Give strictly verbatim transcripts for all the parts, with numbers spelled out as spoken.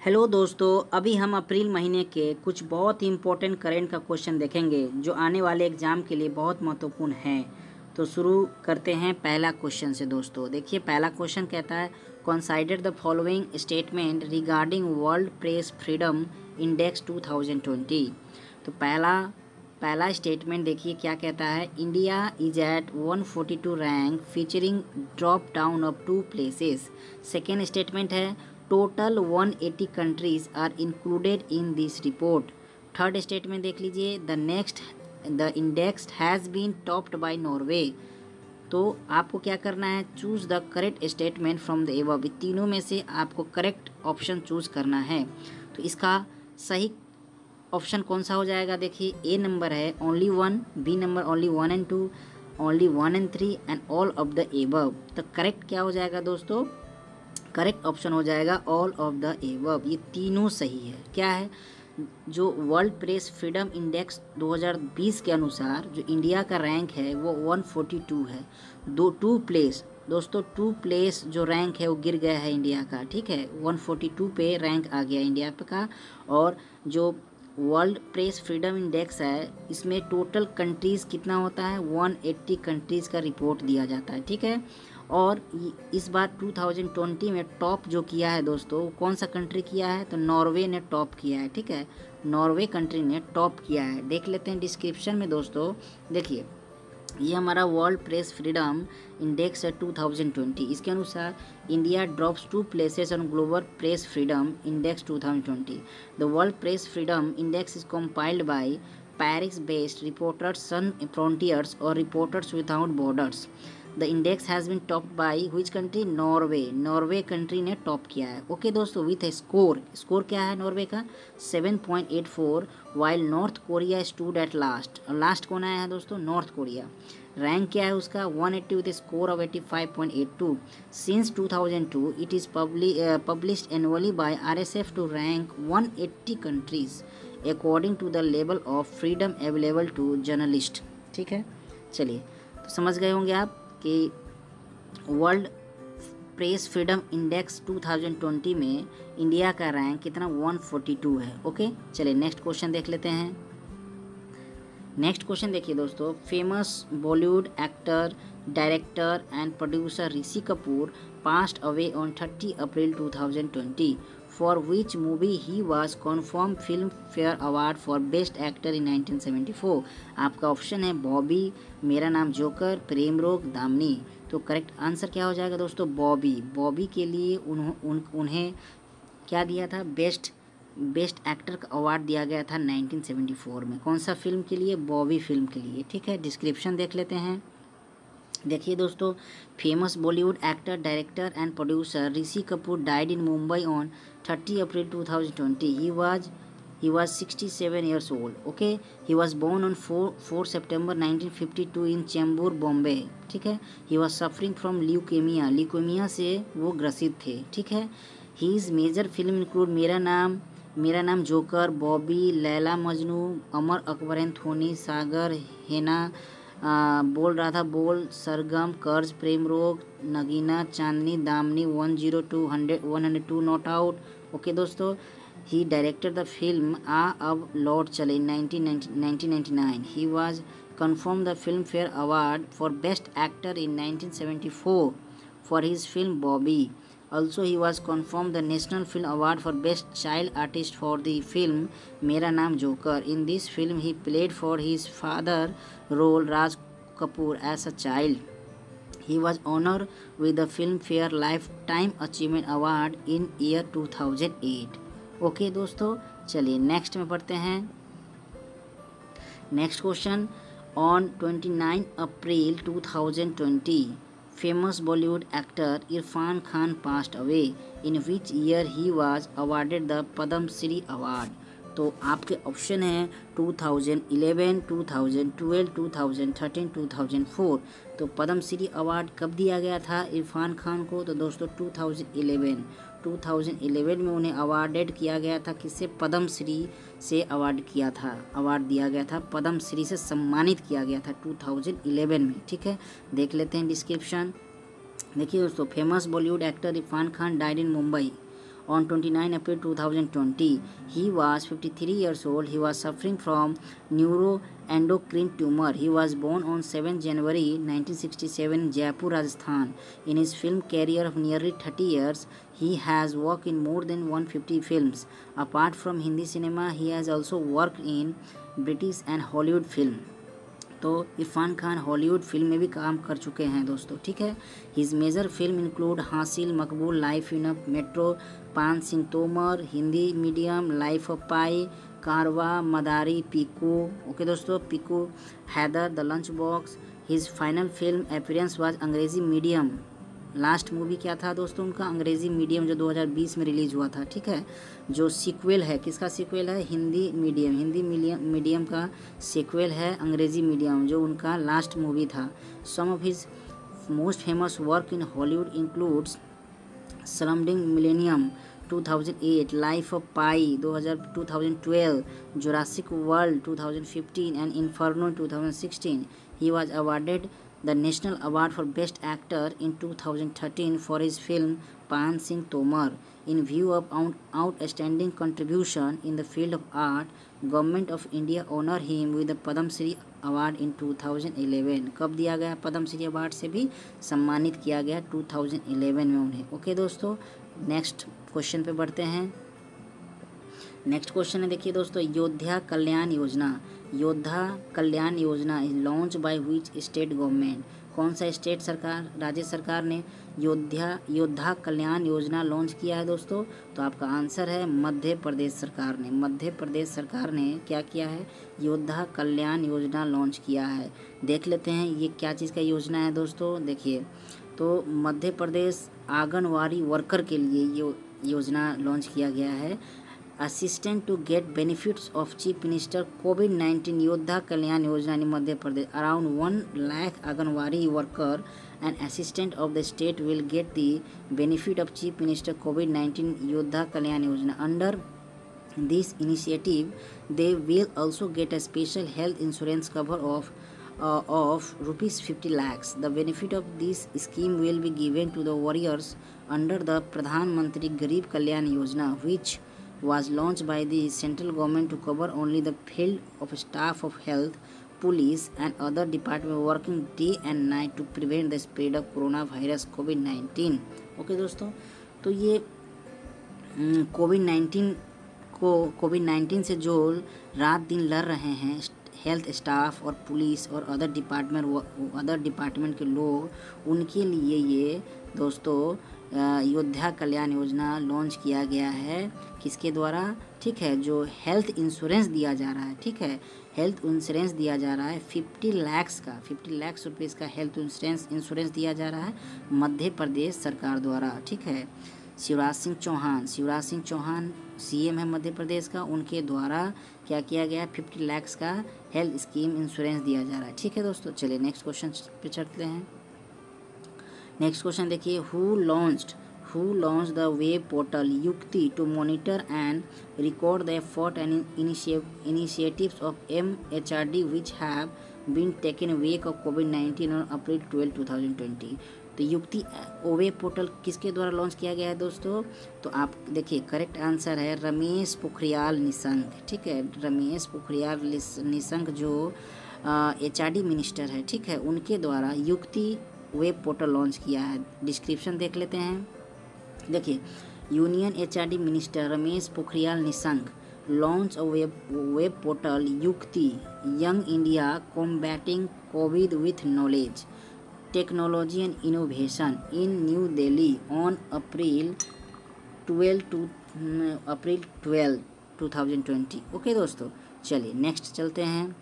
Hello दोस्तों, अभी हम अप्रैल महीने के कुछ बहुत ही इम्पोर्टेंट करंट का क्वेश्चन देखेंगे जो आने वाले एग्ज़ाम के लिए बहुत महत्वपूर्ण है। तो शुरू करते हैं पहला क्वेश्चन से। दोस्तों देखिए, पहला क्वेश्चन कहता है consider the following statement regarding world press freedom index two thousand twenty. तो पहला पहला स्टेटमेंट देखिए क्या कहता है। India is at one forty two rank featuring drop down of two places. Second statement है total one eighty countries are included in this report. Third statement देख लीजिए, the next the index has been topped by Norway. तो आपको क्या करना है, choose the correct statement from the above. तीनों में से आपको करेक्ट ऑप्शन चूज़ करना है। तो इसका सही ऑप्शन कौन सा हो जाएगा, देखिए ए नंबर है only one, B number only one and two, only one and three and all of the above. तो करेक्ट क्या हो जाएगा दोस्तों, करेक्ट ऑप्शन हो जाएगा ऑल ऑफ द एबव। ये तीनों सही है। क्या है, जो वर्ल्ड प्रेस फ्रीडम इंडेक्स दो हज़ार बीस के अनुसार जो इंडिया का रैंक है वो वन फोर्टी टू है। दो टू प्लेस दोस्तों टू प्लेस जो रैंक है वो गिर गया है इंडिया का, ठीक है। वन फोर्टी टू पे रैंक आ गया इंडिया का। और जो वर्ल्ड प्रेस फ्रीडम इंडेक्स है इसमें टोटल कंट्रीज़ कितना होता है, वन एटी कंट्रीज़ का रिपोर्ट दिया जाता है, ठीक है। और इस बार टू थाउजेंड ट्वेंटी में टॉप जो किया है दोस्तों, कौन सा कंट्री किया है, तो नॉर्वे ने टॉप किया है, ठीक है। नॉर्वे कंट्री ने टॉप किया है। देख लेते हैं डिस्क्रिप्शन में दोस्तों। देखिए ये हमारा वर्ल्ड प्रेस फ्रीडम इंडेक्स है टू थाउजेंड ट्वेंटी। इसके अनुसार India drops two places on global press freedom index two thousand twenty. The world press freedom index is compiled by Paris based reporters sans frontieres और reporters without borders. The index has been topped by which country, Norway. Norway country ने top किया है। Okay दोस्तों, with score score क्या है Norway का, seven point eight four, while North Korea stood at last. और last कौन आया है दोस्तों, नॉर्थ कोरिया। रैंक क्या है उसका, one eighty with score of eighty five point eight two. Since two thousand two it is published annually by R S F to rank one eighty countries according to the level of freedom available to journalist, ठीक है। चलिए, तो समझ गए होंगे आप कि world press freedom index two thousand twenty में इंडिया का रैंक कितना, वन फोर्टी टू है। ओके, चलिए नेक्स्ट क्वेश्चन देख लेते हैं। नेक्स्ट क्वेश्चन देखिए दोस्तों, famous Bollywood actor, director and producer Rishi Kapoor passed away on thirty April two thousand twenty. For which movie he was confirm Filmfare award for best actor in nineteen seventy four. आपका option है बॉबी, मेरा Naam joker, प्रेम रोग, दामिनी। तो correct answer क्या हो जाएगा दोस्तों, बॉबी। बॉबी के लिए उन्हों, उन, उन्हें क्या दिया था, बेस्ट बेस्ट एक्टर का अवार्ड दिया गया था नाइनटीन सेवेंटी फोर में। कौन सा फिल्म के लिए, बॉबी फिल्म के लिए, ठीक है। डिस्क्रिप्शन देख लेते हैं। देखिए दोस्तों, famous Bollywood actor, director and producer Rishi Kapoor died in Mumbai on thirty April two thousand twenty. He was he was sixty-seven years old. Okay, he was born on four September nineteen fifty-two in Chembur, Bombay, ठीक है। he was suffering from leukaemia leukaemia से वो ग्रसित थे, ठीक है। his major film include मेरा नाम मेरा नाम जोकर, बॉबी, लैला मजनू, अमर अकबर एंथोनी, सागर, हेना, आ, बोल रहा था बोल, Sargam, Karz, Prem Rog, Nagina, Chandni, Damini, one zero two hundred one hundred two not out. Okay दोस्तों, he directed the film Aa Ab Laut Chale nineteen ninety nine. He was confirm the Filmfare award for best actor in nineteen seventy four for his film Bobby. Also, he was confirmed the National Film Award for Best Child Artist for the film Mera Naam Joker. In this film, he played for his father role Raj Kapoor as a child. He was honored with the Filmfare Lifetime Achievement Award in year two thousand eight. Okay दोस्तों, चलिए next में पढ़ते हैं। Next question, on twenty nine April two thousand twenty famous Bollywood actor Irfan Khan passed away. In which year he was awarded the Padam Shri Award? तो आपके option हैं two thousand eleven, two thousand twelve, two thousand thirteen, two thousand four. तो Padma Shri award कब दिया गया था इरफान खान को, तो दोस्तों two thousand eleven two thousand eleven में उन्हें अवार्डेड किया गया था। किससे, पद्म श्री से अवार्ड किया था अवार्ड दिया गया था, पद्म श्री से सम्मानित किया गया था टू थाउजेंड इलेवन में, ठीक है। देख लेते हैं डिस्क्रिप्शन। देखिए दोस्तों, famous Bollywood actor Irrfan Khan died in Mumbai On twenty-ninth April two thousand twenty, he was fifty-three years old. He was suffering from neuroendocrine tumor. He was born on seventh January nineteen sixty-seven in Jaipur, Rajasthan. In his film career of nearly thirty years, he has worked in more than one hundred fifty films. Apart from Hindi cinema, he has also worked in British and Hollywood film. तो Irfan Khan Hollywood film में भी काम कर चुके हैं दोस्तों, ठीक है। हिज मेजर फिल्म इंक्लूड हासिल, मकबूल, life in a metro, Paan Singh Tomar, Hindi medium, life of Pi, Karwaan, Madaari, Piku, okay दोस्तों, Piku, Haider, the lunch box. His final film appearance was Angrezi medium. Last movie क्या था दोस्तों उनका? अंग्रेजी मीडियम, जो दो हज़ार बीस में रिलीज हुआ था, ठीक है। जो सीक्वल है, किसका सीक्वल है? Hindi medium, Hindi medium medium का सीक्वल है अंग्रेजी मीडियम, जो उनका लास्ट मूवी था। Some of his most famous work in Hollywood includes slumdog millionaire two thousand eight, Life of Pi two thousand twelve, Jurassic World two thousand fifteen and Inferno two thousand sixteen. He was awarded the National Award for Best Actor in two thousand thirteen for his film Pan Singh Tomar. In view of out outstanding contribution in the field of art, Government of India honor him with the Padma Shri Award in two thousand eleven. कब दिया गया? Padma Shri award से भी सम्मानित किया गया two thousand eleven में उन्हें। ओके दोस्तों, नेक्स्ट क्वेश्चन पे बढ़ते हैं। नेक्स्ट क्वेश्चन है, देखिए दोस्तों, योद्धा कल्याण योजना। योद्धा कल्याण योजना is launch by which state government? कौन सा स्टेट सरकार, राज्य सरकार ने योद्धा योद्धा कल्याण योजना लॉन्च किया है दोस्तों? तो आपका आंसर है मध्य प्रदेश सरकार ने। मध्य प्रदेश सरकार ने क्या किया है? योद्धा कल्याण योजना लॉन्च किया है। देख लेते हैं ये क्या चीज़ का योजना है दोस्तों। देखिए, तो मध्य प्रदेश आंगनवाड़ी वर्कर के लिए ये योजना लॉन्च किया गया है। Assistant to get benefits of chief minister COVID nineteen योद्धा कल्याण योजना in Madhya Pradesh. Around one lakh anganwadi worker and assistant of the state will get the benefit of chief minister COVID nineteen योद्धा कल्याण योजना। Under this initiative they will also get a special health insurance cover of uh, of rupees fifty lakhs. The benefit of this scheme will be given to the warriors under the Pradhan Mantri Garib Kalyan Yojana, which was launched by the central government to cover only the field of staff of health, police and other department working day and night to prevent the spread of coronavirus COVID nineteen. Okay दोस्तों, तो ये COVID nineteen को COVID nineteen से जो रात दिन लड़ रहे हैं हेल्थ स्टाफ और पुलिस और अदर डिपार्टमेंट अदर डिपार्टमेंट के लोग, उनके लिए ये दोस्तों योद्धा कल्याण योजना लॉन्च किया गया है। किसके द्वारा? ठीक है, जो हेल्थ इंश्योरेंस दिया जा रहा है, ठीक है, हेल्थ इंश्योरेंस दिया जा रहा है फिफ्टी लैक्स का, फिफ्टी लैक्स रुपीज़ का हेल्थ इंश्योरेंस इंश्योरेंस दिया जा रहा है मध्य प्रदेश सरकार द्वारा, ठीक है। शिवराज सिंह चौहान शिवराज सिंह चौहान सीएम है मध्य प्रदेश का, उनके द्वारा क्या किया गया? फिफ्टी लैक्स का हेल्थ स्कीम इंश्योरेंस दिया जा रहा है, ठीक है दोस्तों। चलिए नेक्स्ट क्वेश्चन पे चलते हैं। नेक्स्ट क्वेश्चन देखिए, who launched who launch the web portal Yukti to monitor and record the effort and initiatives of M H R D which have been taken wake of COVID nineteen on April twelve two thousand twenty. तो Yukti web portal किसके द्वारा launch किया गया है दोस्तों? तो आप देखिए, करेक्ट आंसर है रमेश पोखरियाल निशंक, ठीक है। रमेश पोखरियाल निशंक जो एच आर डी मिनिस्टर है, ठीक है, उनके द्वारा युक्ति वेब पोर्टल लॉन्च किया है। डिस्क्रिप्शन देख लेते हैं। देखिए, union H R D minister Ramesh Pokhriyal Nishank launch a web web portal Yukti young India combating COVID with knowledge technology and innovation in New Delhi on April twelve two April twelve two thousand twenty. Okay दोस्तों, चलिए next चलते हैं।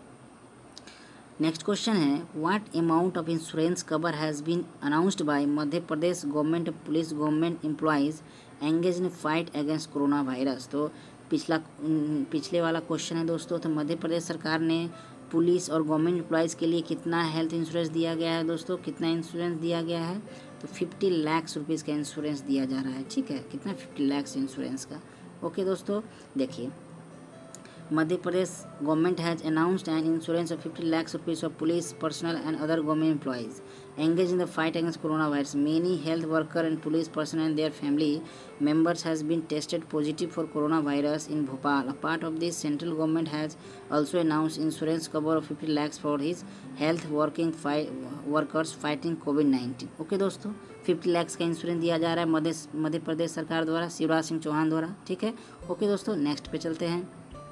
Next question है, what amount of insurance cover has been announced by Madhya Pradesh government police government employees engage in fight against corona virus. तो पिछला पिछले वाला question है दोस्तों, तो मध्य प्रदेश सरकार ने पुलिस और गवर्नमेंट एम्प्लॉयज़ के लिए कितना हेल्थ इंश्योरेंस दिया गया है दोस्तों? कितना इंश्योरेंस दिया गया है? तो फिफ्टी लाख रुपीज़ का इंश्योरेंस दिया जा रहा है, ठीक है। कितना? फिफ्टी लाख इंश्योरेंस का। ओके दोस्तों, देखिए, Madhya Pradesh government has announced an insurance of fifty lakhs rupees of police personnel and other government employees engaged in the fight against coronavirus. Many health worker and police personnel and their family members has been tested positive for coronavirus in Bhopal. A part of this, central government has also announced insurance cover of fifty lakhs for his health working fight workers fighting COVID nineteen. Okay दोस्तों, fifty lakhs का insurance दिया जा रहा है मध्य मध्य प्रदेश सरकार द्वारा, शिवराज सिंह चौहान द्वारा. ठीक है. ओके दोस्तों, नेक्स्ट पे चलते हैं.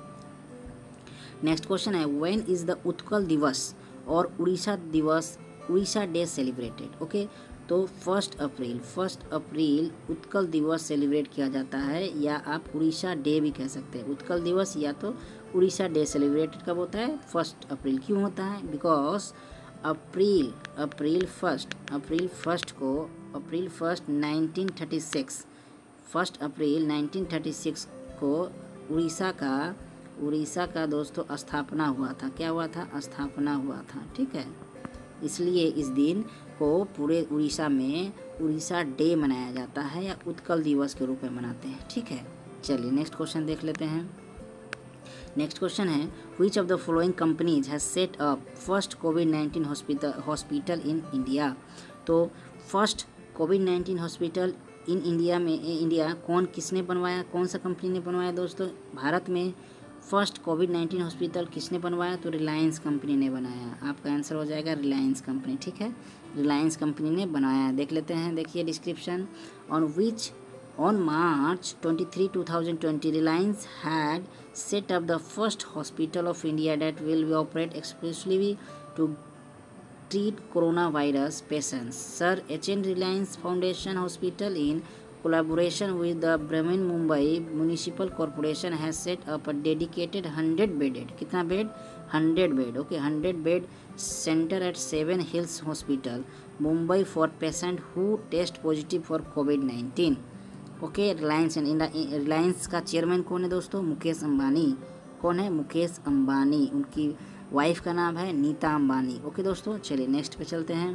नेक्स्ट क्वेश्चन है, when is the Utkal Divas और Orissa Divas Orissa day celebrated. Okay, तो first April first April Utkal Divas celebrate किया जाता है, या आप उड़ीसा डे भी कह सकते हैं. उत्कल दिवस या तो उड़ीसा डे सेलिब्रेटेड कब होता है? First April. क्यों होता है? Because April April first April first को April first nineteen thirty six first April nineteen thirty six को उड़ीसा का उड़ीसा का दोस्तों स्थापना हुआ था. क्या हुआ था? स्थापना हुआ था. ठीक है, इसलिए इस दिन को पूरे उड़ीसा में उड़ीसा डे मनाया जाता है या उत्कल दिवस के रूप में मनाते हैं. ठीक है, चलिए नेक्स्ट क्वेश्चन देख लेते हैं. नेक्स्ट क्वेश्चन है, which of the following companies has set up first COVID nineteen hospital hospital in India. तो first COVID nineteen hospital in India में इंडिया कौन किसने बनवाया? कौन सा कंपनी ने बनवाया दोस्तों? भारत में फर्स्ट कोविड नाइन्टीन हॉस्पिटल किसने बनवाया? तो रिलायंस कंपनी ने बनाया. आपका आंसर हो जाएगा रिलायंस कंपनी. ठीक है, रिलायंस कंपनी ने बनाया. देख लेते हैं, देखिए description. On which on March twenty three two thousand twenty Reliance had set up the first hospital of India that will be operate exclusively to treat coronavirus patients. Sir H N Reliance Foundation Hospital in collaboration with the Bremen Mumbai Municipal Corporation has set up a dedicated hundred bedded कितना bed? hundred bed. Okay, hundred bed center at Seven Hills Hospital, Mumbai for patient who test positive for COVID nineteen. Okay, Reliance Reliance का chairman कौन है दोस्तों? मुकेश अंबानी. कौन है? मुकेश अंबानी. उनकी wife का नाम है नीता अंबानी. ओके दोस्तों, चलिए नेक्स्ट पे चलते हैं.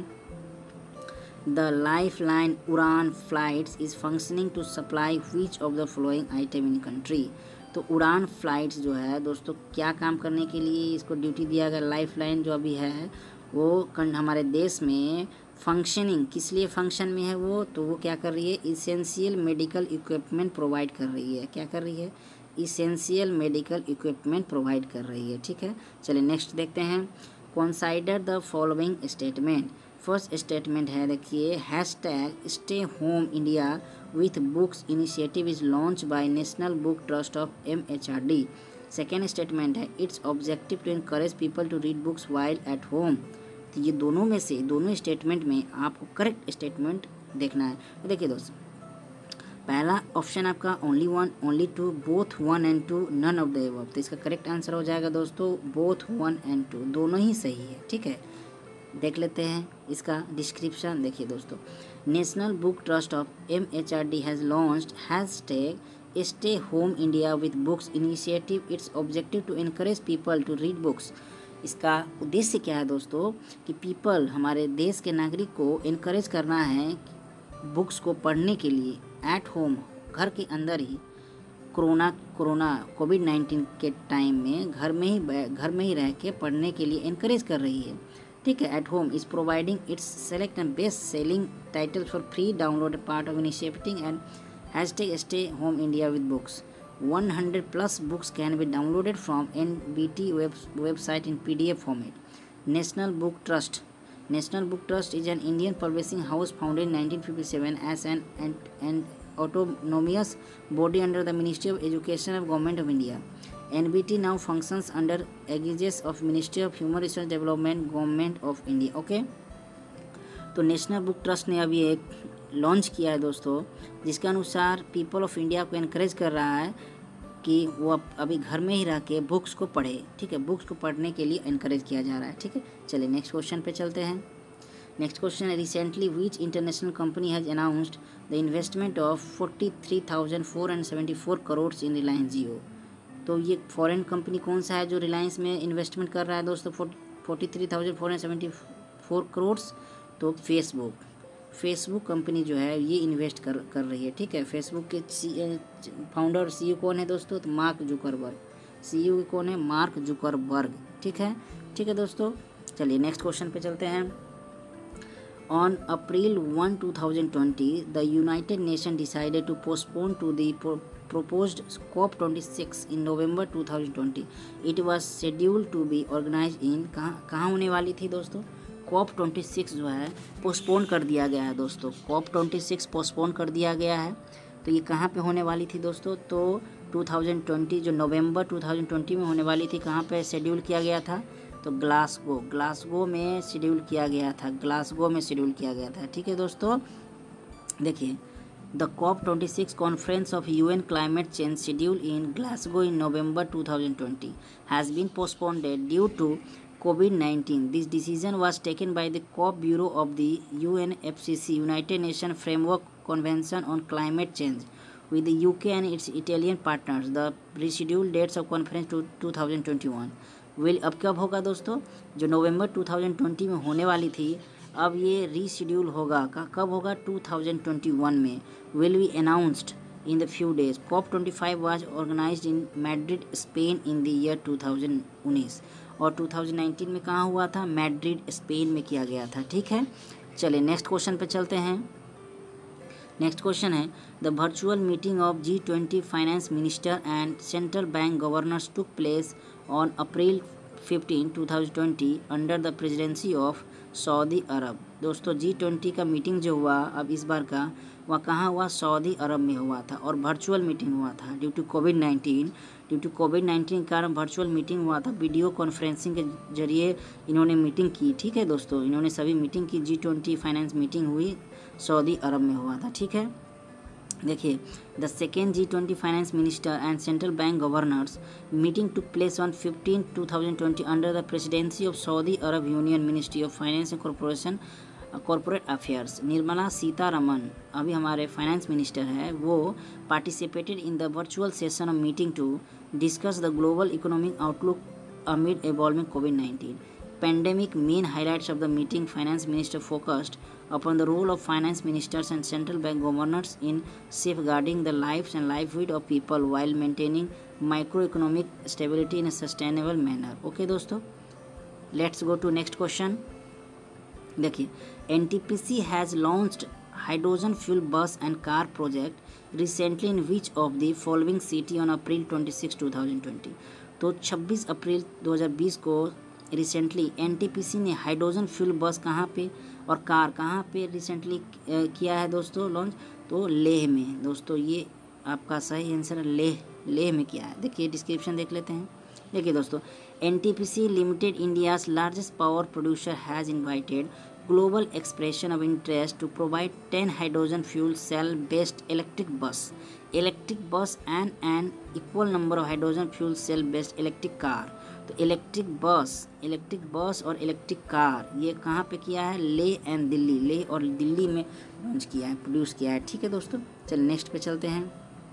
The life line Udan flights is functioning to supply which of the following item in country. तो उड़ान फ्लाइट्स जो है दोस्तों क्या काम करने के लिए इसको ड्यूटी दिया गया? लाइफ लाइन जो अभी है वो हमारे देश में फंक्शनिंग किस लिए फंक्शन में है वो? तो वो क्या कर रही है? इसेंशियल मेडिकल इक्विपमेंट प्रोवाइड कर रही है. क्या कर रही है? इसेंशियल मेडिकल इक्विपमेंट प्रोवाइड कर रही है. ठीक है, चलिए नेक्स्ट देखते हैं. Consider the following statement. First statement है, देखिए, hash tag stay home India with books initiative is launch by national book trust of M H R D. Second statement है, its objective to encourage people to read books while at home. तो ये दोनों में से दोनों statement में आपको correct statement देखना है. तो देखिए दोस्तों, पहला ऑप्शन आपका only one, only two, both one and two, none of the above. तो इसका करेक्ट आंसर हो जाएगा दोस्तों बोथ वन एंड टू, दोनों ही सही है. ठीक है, देख लेते हैं इसका डिस्क्रिप्शन. देखिए दोस्तों, national book trust of M H R D has launched hash tag stay home India with books initiative. Its objective to encourage people to read books. इसका उद्देश्य क्या है दोस्तों? कि पीपल, हमारे देश के नागरिक को इनकरेज करना है बुक्स को पढ़ने के लिए एट होम, घर के अंदर ही, कोरोना कोरोना कोविड नाइन्टीन के टाइम में घर में ही घर में ही रह के पढ़ने के लिए इनकरेज कर रही है. ठीक है, at home is providing its select and best selling titles for free download part of initiative and hashtag stay home India with books. one hundred plus books can be downloaded from N B T web, website in P D F format. National Book Trust. National Book Trust is an Indian publishing house founded in nineteen fifty-seven as an, an, an autonomous body under the Ministry of Education of Government of India. N B T now functions under aegis of Ministry of Human Resource Development, Government of India. Okay? तो national book trust ने अभी एक launch किया है दोस्तों, जिसके अनुसार people of India को इनकरेज कर रहा है कि वो अब अभी घर में ही रह के बुक्स को पढ़े. ठीक है, बुक्स को पढ़ने के लिए इनकरेज किया जा रहा है. ठीक है, चलिए नेक्स्ट क्वेश्चन पे चलते हैं. नेक्स्ट क्वेश्चन है, recently which international company has announced the investment of forty three thousand four hundred seventy four crore in Reliance Jio. तो ये फॉरेन कंपनी कौन सा है जो रिलायंस में इन्वेस्टमेंट कर रहा है दोस्तों? Forty three thousand four hundred seventy four crore. तो फेसबुक फेसबुक कंपनी जो है ये इन्वेस्ट कर कर रही है. ठीक है, फेसबुक के फाउंडर और सीईओ कौन है दोस्तों? तो मार्क जुकरबर्ग. सीईओ कौन है? Mark Zuckerberg. ठीक है ठीक है दोस्तों, चलिए नेक्स्ट क्वेश्चन पे चलते हैं। On April first, twenty twenty, the United Nations decided to postpone to the pro- proposed COP twenty-six in November twenty twenty. It was scheduled to be organized in कहाँ कहाँ होने वाली थी दोस्तों? कॉप छब्बीस जो है पोस्टपोन कर दिया गया है दोस्तों। कॉप छब्बीस पोस्टपोन कर दिया गया है, तो ये कहाँ पे होने वाली थी दोस्तों? तो दो हज़ार बीस जो नवंबर दो हज़ार बीस में होने वाली थी, कहाँ पे शेड्यूल किया गया था? तो ग्लासगो ग्लासगो में शेड्यूल किया गया था ग्लासगो में शेड्यूल किया गया था। ठीक है दोस्तों, देखिए द कॉप छब्बीस conference of UN climate change schedule in Glasgow in November two thousand twenty has been postponed due to COVID nineteen. This decision was taken by the COP Bureau of the U N F C C United Nations Framework Convention on Climate Change with the U K and its Italian partners. The rescheduled dates of conference to twenty twenty-one will अब कब होगा दोस्तों? जो नवंबर two thousand twenty में होने वाली थी, अब ये रीशेड्यूल होगा का कब होगा? टू थाउजेंड ट्वेंटी वन में। Will be announced in the few days. COP twenty-five was organized in Madrid, Spain in the year two thousand nineteen और टू थाउजेंड नाइनटीन में कहाँ हुआ था? मैड्रिड स्पेन में किया गया था। ठीक है, चलिए नेक्स्ट क्वेश्चन पे चलते हैं। नेक्स्ट क्वेश्चन है the virtual meeting of G twenty finance minister and central bank governors took place on April fifteen two thousand twenty under the presidency of Saudi Arabia. दोस्तों जी ट्वेंटी का meeting जो हुआ अब इस बार का, वह कहाँ हुआ? सऊदी अरब में हुआ था और वर्चुअल मीटिंग हुआ था due to COVID nineteen due to COVID nineteen के कारण वर्चुअल मीटिंग हुआ था। वीडियो कॉन्फ्रेंसिंग के जरिए इन्होंने मीटिंग की। ठीक है दोस्तों, इन्होंने सभी मीटिंग की। जी ट्वेंटी फाइनेंस मीटिंग हुई सऊदी अरब में हुआ था। ठीक है, देखिए the second G twenty finance minister and central bank governors meeting took place on fifteen two thousand twenty under the presidency of Saudi Arabia union ministry of finance and corporation corporate affairs. Nirmala Sitharaman अभी हमारे finance minister है, वो participated in the virtual session of meeting to discuss the global economic outlook amid evolving COVID nineteen pandemic. Main highlights of the meeting: finance minister focused upon the role of finance ministers and central bank governors in safeguarding the lives and livelihood of people while maintaining macroeconomic stability in a sustainable manner. Okay दोस्तों, let's go to next question. देखिए N T P C has launched hydrogen fuel bus and car project recently in which of the following city on April twenty-sixth two thousand twenty. तो छब्बीस अप्रैल दो हज़ार बीस को recently N T P C ने hydrogen fuel बस कहाँ पे और कार कहाँ पे रिसेंटली किया है दोस्तों लॉन्च? तो लेह में। दोस्तों ये आपका सही आंसर है, लेह लेह में किया है। देखिए डिस्क्रिप्शन देख लेते हैं। देखिए दोस्तों, N T P C limited India's largest power producer has invited global expression of interest to provide ten hydrogen fuel cell based electric bus electric bus and an equal number of hydrogen fuel cell based electric car. तो electric bus electric bus और electric car ये कहाँ पे किया है? Leh and Delhi, Leh और दिल्ली में launch किया है, प्रोड्यूस किया है। ठीक है दोस्तों, चलिए नेक्स्ट पे चलते हैं।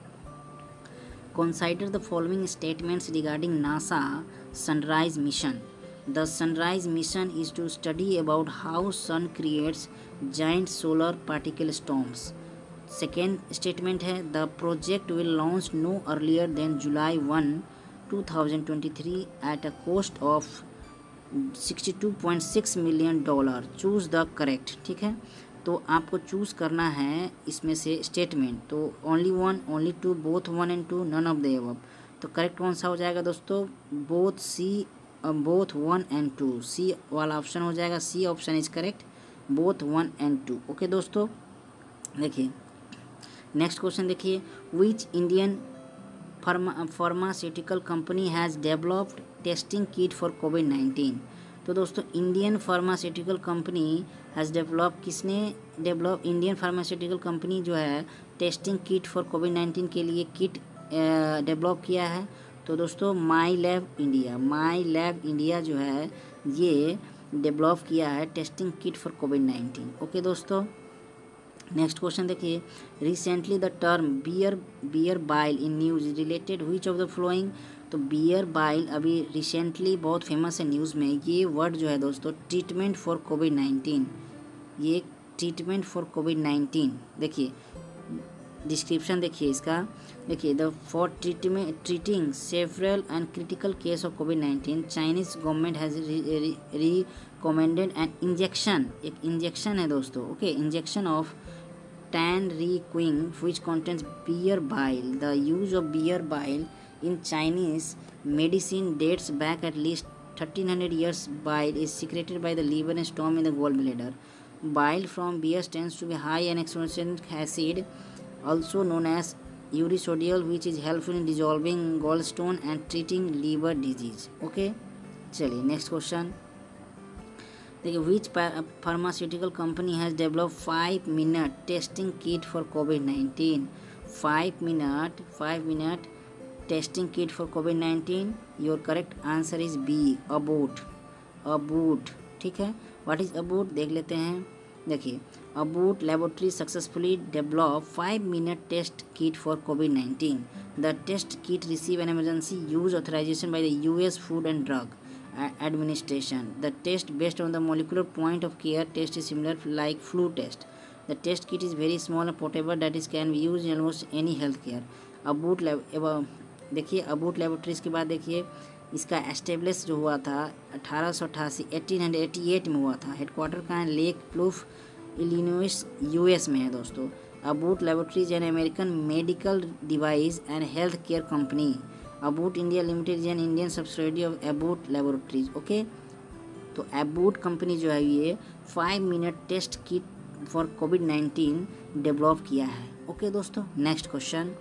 Consider the following statements regarding NASA sunrise mission. The Sunrise mission is to study about how sun creates giant solar particle storms. Second statement है the project will launch no earlier than July first, twenty twenty-three at a cost of sixty-two point six million dollars. Choose the correct. ठीक है, तो आपको choose करना है इसमें से statement. तो only one, only two, both one and two, none of the above. तो करेक्ट कौन सा हो जाएगा दोस्तों? Both C both one and two, C वाला ऑप्शन हो जाएगा। C option is correct, both one and two. Okay दोस्तों, देखिए नेक्स्ट क्वेश्चन देखिए which Indian pharma pharmaceutical company has developed testing kit for COVID nineteen. तो दोस्तों Indian pharmaceutical company has develop, किसने develop? Indian pharmaceutical company जो है testing kit for COVID nineteen के लिए किट डेवलप किया है। तो दोस्तों My Lab India My Lab India जो है ये डेवलप किया है testing kit for COVID nineteen. Okay दोस्तों, नेक्स्ट क्वेश्चन देखिए recently the term bear bear bile in news related which of the following. तो बियर बाइल अभी रिसेंटली बहुत फेमस है न्यूज़ में। ये वर्ड जो है दोस्तों ट्रीटमेंट फॉर कोविड नाइन्टीन, ये ट्रीटमेंट फॉर कोविड नाइन्टीन। देखिए डिस्क्रिप्शन देखिए इसका, देखिए the for treatment treating several and critical case of COVID nineteen Chinese government has recommended an injection, एक इंजेक्शन है दोस्तों, okay, injection of Tanrequine which contains beer bile. The use of beer bile in Chinese medicine dates back at least thirteen hundred years. Bile is secreted by the liver and storm in the gallbladder. Bile from beer tends to be high in exotic acid, also known as urushiol, which is helpful in dissolving gallstone and treating liver disease. Okay, चलिए next question देखिए, which pharmaceutical company has develop five minute testing kit for COVID nineteen, five minute five minute testing kit for COVID nineteen, your correct answer is B, Abbott, Abbott, ठीक है। What is Abbott देख लेते हैं, देखिए Abbott laboratory successfully develop five minute test kit for COVID nineteen, the test kit receive an emergency use authorization by the US food and drug administration. The test based on the molecular point of care test is similar like flu test. The test kit is very small and portable that is can be used in almost any healthcare. Abbott देखिए Abbott laboratories के बाद देखिए इसका establish जो हुआ था अठारह सौ अट्ठासी एटीन हंड्रेड एटी एट में हुआ था। हेडक्वार्टर का है लेक प्लूफ इलिनॉइस यूएस में है दोस्तों। Abbott laboratories an American medical device and health care company. Abbott India limited is an Indian subsidiary of Abbott laboratories, okay. तो अबूट कंपनी जो है ये five minute test kit for COVID nineteen develop किया है, okay okay, दोस्तों। Next question,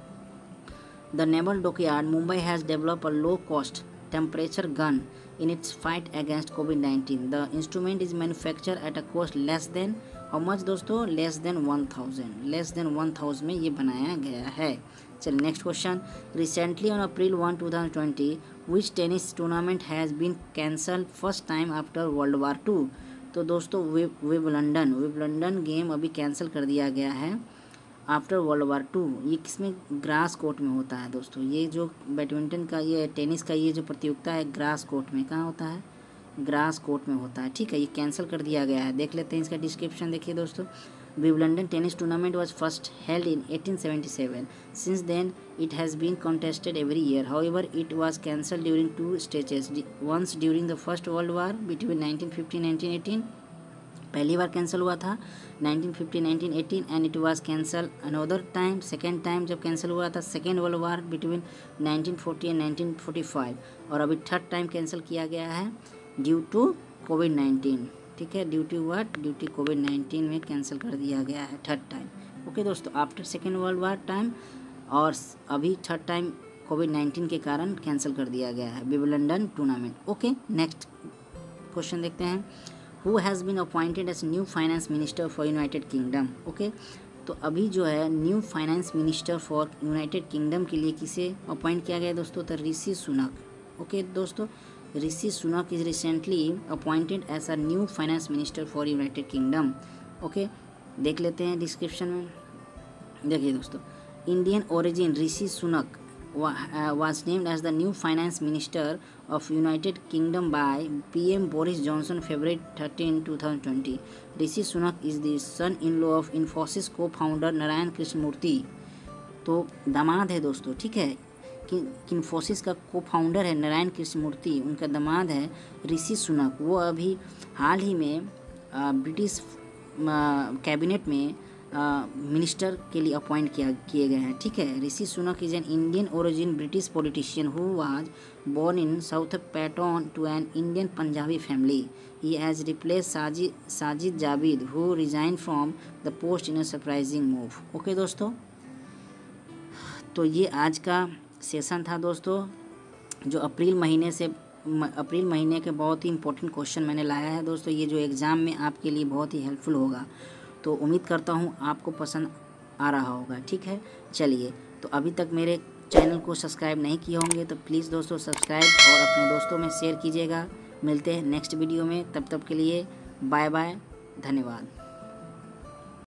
the naval dockyard Mumbai has develop a low cost temperature gun in its fight against COVID nineteen. The instrument is manufactured at a cost less than how much दोस्तों, less than one thousand, less than one thousand में ये बनाया गया है। चलिए next question, recently on April one two thousand twenty which tennis tournament has been cancel first time after world war two. तो दोस्तों Wimbledon Wimbledon game अभी cancel कर दिया गया है आफ्टर वर्ल्ड वार टू। ये किसमें, ग्रास कोर्ट में होता है दोस्तों। ये जो बैडमिंटन का ये टेनिस का ये जो प्रतियोगिता है ग्रास कोर्ट में, कहाँ होता है, ग्रास कोर्ट में होता है, ठीक है। ये कैंसिल कर दिया गया है। देख लेते हैं इसका डिस्क्रिप्शन, देखिए दोस्तों, Wimbledon tennis tournament was first held in eighteen seventy seven, since then it has been contested every year, however it was cancelled during two stages, once during the first world war between nineteen fifty nineteen eighteen, पहली बार cancel हुआ था nineteen fifty nineteen eighteen and it was cancel another time, second time जब cancel हुआ था second world war between nineteen forty and nineteen forty five, और अभी third time cancel किया गया है ड्यू टू कोविड नाइन्टीन, ठीक है। Due to what, due to COVID nineteen में कैंसिल कर दिया गया है थर्ड टाइम, ओके दोस्तों, after second world war time, और अभी थर्ड टाइम कोविड नाइन्टीन के कारण कैंसिल कर दिया गया है Wimbledon tournament, okay. Next question देखते हैं, who has been appointed as new finance minister for United Kingdom, okay. तो अभी जो है new finance minister for United Kingdom के लिए किसे अपॉइंट किया गया है दोस्तों, तो ऋषि सुनक, ओके दोस्तों। Rishi Sunak is recently appointed as a new finance minister for United Kingdom, okay. देख लेते हैं डिस्क्रिप्शन में, देखिए दोस्तों, Indian origin Rishi Sunak was named as the new finance minister of United Kingdom by P M Boris Johnson February thirteenth twenty twenty. Rishi Sunak is the son-in-law of Infosys co-founder Narayan Krishnamurthy. तो दामाद है दोस्तों, ठीक है, कि इन्फोसिस का को फाउंडर है नारायण कृष्णमूर्ति, उनका दामाद है ऋषि सुनक। वो अभी हाल ही में ब्रिटिश कैबिनेट में मिनिस्टर के लिए अपॉइंट किया किए गए हैं, ठीक है। Rishi Sunak is an Indian origin British politician who was born in Southampton to an Indian Punjabi family. He has replace Sajid Sajid Javed who resign from the post in a surprising move, okay दोस्तों। तो ये आज का सेशन था दोस्तों, जो अप्रैल महीने से अप्रैल महीने के बहुत ही इंपॉर्टेंट क्वेश्चन मैंने लाया है दोस्तों। ये जो एग्ज़ाम में आपके लिए बहुत ही हेल्पफुल होगा, तो उम्मीद करता हूँ आपको पसंद आ रहा होगा, ठीक है। चलिए, तो अभी तक मेरे चैनल को सब्सक्राइब नहीं किए होंगे तो प्लीज़ दोस्तों सब्सक्राइब और अपने दोस्तों में शेयर कीजिएगा। मिलते हैं नेक्स्ट वीडियो में, तब तक के लिए बाय बाय, धन्यवाद।